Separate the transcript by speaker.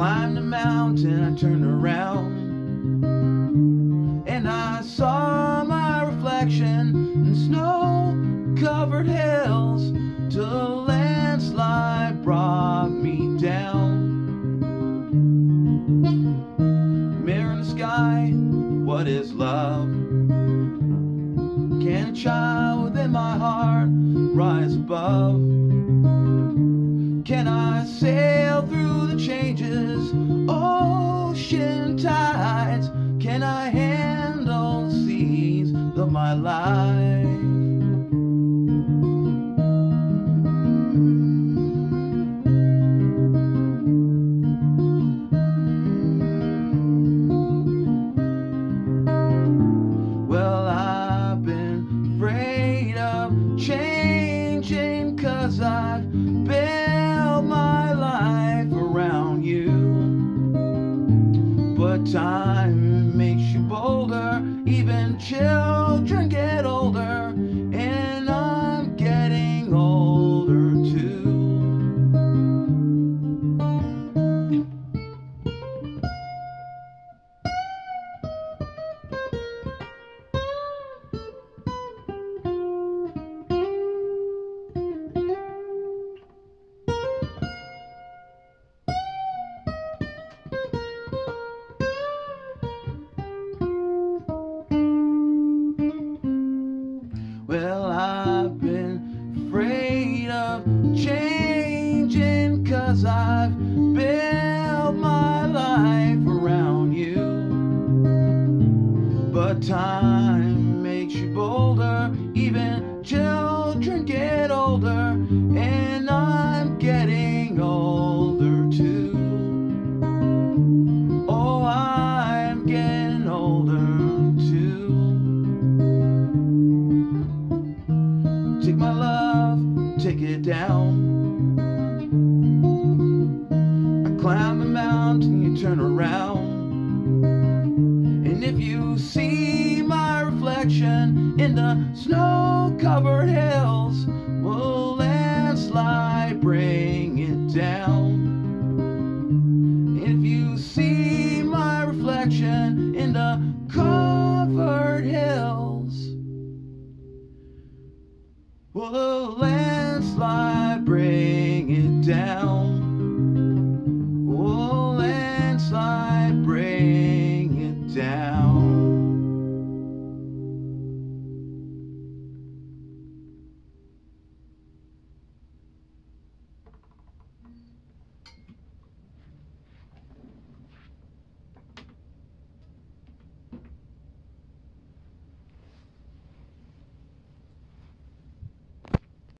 Speaker 1: climbed the mountain, I turned around, and I saw my reflection in snow-covered hills, till a landslide brought me down. Mirror in the sky, what is love? Can a child within my heart rise above? Can I sail through the changes, ocean tides? Can I handle the seas of my life? Well, I've been afraid of changing, 'cause I've built my life around you. But time makes you bolder, even children get older, and I'm getting older too. Well, I've been afraid of changing, 'cause I've built my life around you. But time makes you bolder, even children get older, and I'm getting older too. Oh, I'm getting older too. Take my love, take it down. I climb a mountain, you turn around, and if you see my reflection in the snow-covered hills, will landslide bring it down? If you see my reflection in the covered hills, will the landslide bring it down? Will landslide bring it down?